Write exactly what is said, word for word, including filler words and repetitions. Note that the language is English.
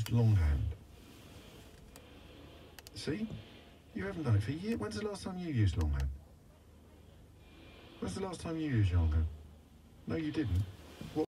used longhand. See? You haven't done it for years. When's the last time you used longhand? When's the last time you used longhand? No, you didn't. What